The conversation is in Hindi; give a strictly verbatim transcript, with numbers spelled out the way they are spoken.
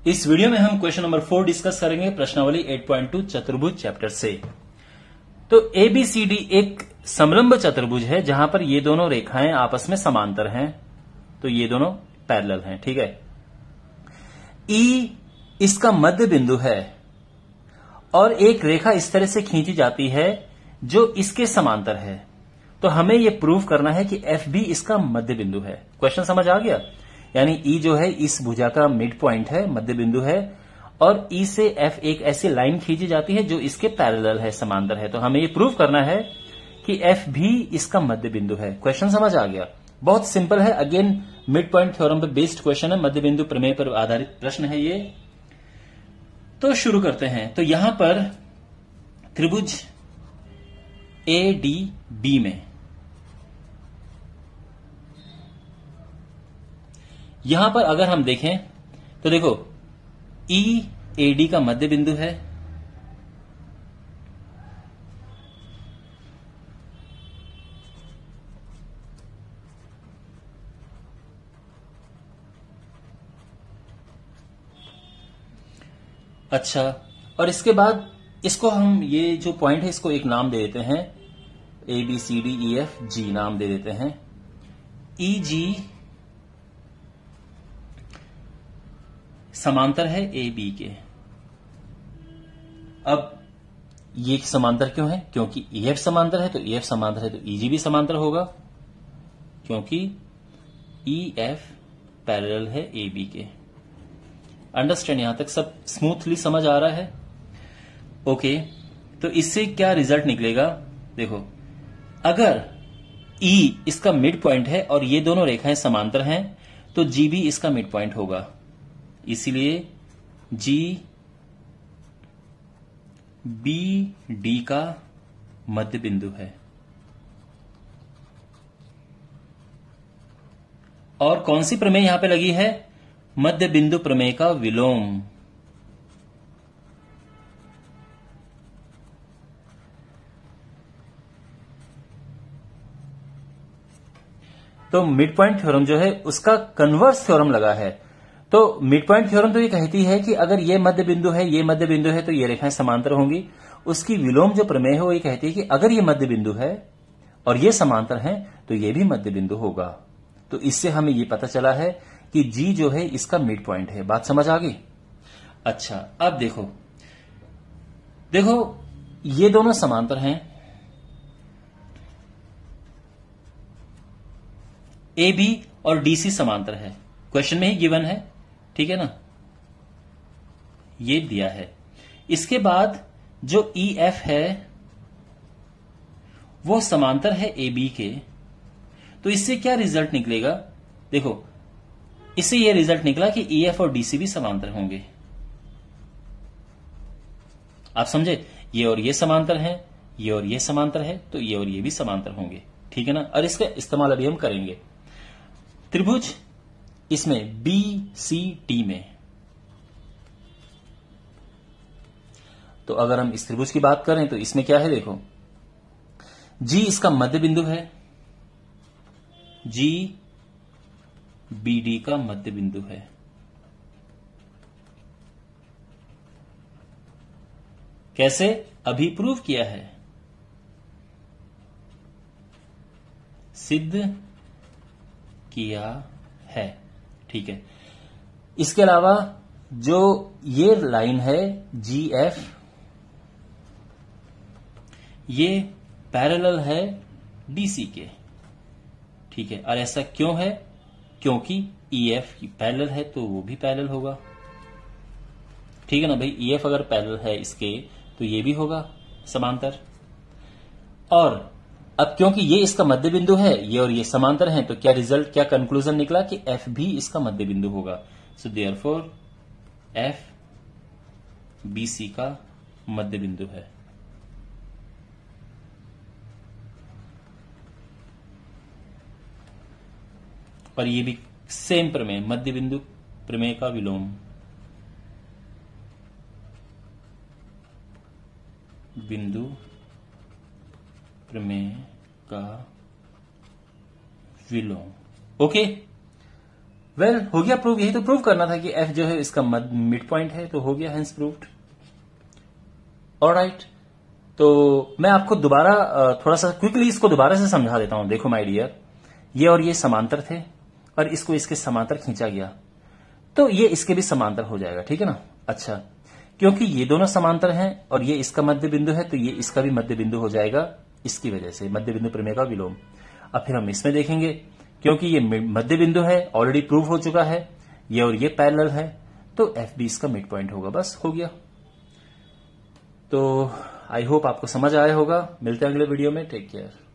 इस वीडियो में हम क्वेश्चन नंबर फोर डिस्कस करेंगे प्रश्नावली आठ पॉइंट टू चतुर्भुज चैप्टर से। तो ए बी सी डी एक समलंब चतुर्भुज है जहां पर ये दोनों रेखाएं आपस में समांतर हैं, तो ये दोनों पैरेलल हैं। ठीक है। ई इसका मध्य बिंदु है और एक रेखा इस तरह से खींची जाती है जो इसके समांतर है, तो हमें यह प्रूव करना है कि एफ भी इसका मध्य बिंदु है। क्वेश्चन समझ आ गया? यानी ई जो है इस भुजा का मिड पॉइंट है, मध्य बिंदु है, और ई से एफ एक ऐसी लाइन खींची जाती है जो इसके पैरेलल है, समांतर है, तो हमें यह प्रूव करना है कि एफ भी इसका मध्य बिंदु है। क्वेश्चन समझ आ गया? बहुत सिंपल है। अगेन मिड पॉइंट थ्योरम पे बेस्ड क्वेश्चन है, मध्य बिंदु प्रमेय पर आधारित प्रश्न है ये। तो शुरू करते हैं। तो यहां पर त्रिभुज ए डी बी में यहां पर अगर हम देखें तो देखो ई ए डी का मध्य बिंदु है, अच्छा, और इसके बाद इसको हम ये जो पॉइंट है इसको एक नाम दे देते हैं, A B C D E F G नाम दे देते हैं। ई जी समांतर है ए बी के। अब ये समांतर क्यों है? क्योंकि ई एफ समांतर है, तो ई एफ समांतर है तो ई जी भी समांतर होगा, क्योंकि ई एफ पैरेलल है ए बी के। अंडरस्टैंड? यहां तक सब स्मूथली समझ आ रहा है? ओके। तो इससे क्या रिजल्ट निकलेगा? देखो, अगर ई इसका मिड पॉइंट है और ये दोनों रेखाएं समांतर हैं तो जी भी इसका मिड पॉइंट होगा, इसीलिए जी बी डी का मध्य बिंदु है। और कौन सी प्रमेय यहां पे लगी है? मध्य बिंदु प्रमेय का विलोम। तो मिड पॉइंट थ्योरम जो है उसका कन्वर्स थ्योरम लगा है। तो मिड पॉइंट थ्योरम तो ये कहती है कि अगर ये मध्य बिंदु है, ये मध्य बिंदु है, तो ये रेखाएं समांतर होंगी। उसकी विलोम जो प्रमेय है वो ये कहती है कि अगर ये मध्य बिंदु है और ये समांतर हैं तो ये भी मध्य बिंदु होगा। तो इससे हमें ये पता चला है कि जी जो है इसका मिड पॉइंट है। बात समझ आ गई? अच्छा, अब देखो देखो ये दोनों समांतर हैं, ए बी और डी सी समांतर है, क्वेश्चन में ही गिवन है, ठीक है ना, ये दिया है। इसके बाद जो ई एफ है वो समांतर है ए बी के, तो इससे क्या रिजल्ट निकलेगा? देखो, इससे यह रिजल्ट निकला कि ई एफ और डी सी भी समांतर होंगे। आप समझे? ये और ये समांतर हैं, ये और ये समांतर है, तो ये और ये भी समांतर होंगे, ठीक है ना। और इसका इस्तेमाल अभी हम करेंगे। त्रिभुज इसमें बी सी डी में, तो अगर हम इस त्रिभुज की बात करें तो इसमें क्या है? देखो, जी इसका मध्य बिंदु है, जी बी डी का मध्य बिंदु है। कैसे? अभी प्रूव किया है, सिद्ध किया है, ठीक है। इसके अलावा जो ये लाइन है जी एफ, ये पैरेलल है डीसी के, ठीक है। और ऐसा क्यों है? क्योंकि ई एफ पैरेलल है तो वो भी पैरेलल होगा, ठीक है ना भाई। ई एफ अगर पैरेलल है इसके तो ये भी होगा समांतर। और अब क्योंकि ये इसका मध्य बिंदु है, ये और ये समांतर हैं, तो क्या रिजल्ट, क्या कंक्लूजन निकला कि एफ भी इसका मध्य बिंदु होगा। So therefore F B C का मध्य बिंदु है। और ये भी सेम प्रमेय, मध्य बिंदु प्रमेय का विलोम, बिंदु प्रमेय का विलोम। ओके, वेल well, हो गया प्रूव। यही तो प्रूव करना था कि एफ जो है इसका मिड पॉइंट है, तो हो गया, हेंस प्रूव्ड। ऑलराइट, तो मैं आपको दोबारा थोड़ा सा क्विकली इसको दोबारा से समझा देता हूं। देखो माय डियर, ये और ये समांतर थे और इसको इसके समांतर खींचा गया, तो ये इसके भी समांतर हो जाएगा, ठीक है ना। अच्छा, क्योंकि ये दोनों समांतर हैं और ये इसका मध्य बिंदु है, तो ये इसका भी मध्य बिंदु हो जाएगा, इसकी वजह से मध्य बिंदु प्रमेय का विलोम। अब फिर हम इसमें देखेंगे, क्योंकि ये मध्य बिंदु है, ऑलरेडी प्रूव हो चुका है, ये और ये पैरेलल है, तो एफ बी इसका मिड पॉइंट होगा। बस हो गया। तो आई होप आपको समझ आया होगा। मिलते हैं अगले वीडियो में। Take care.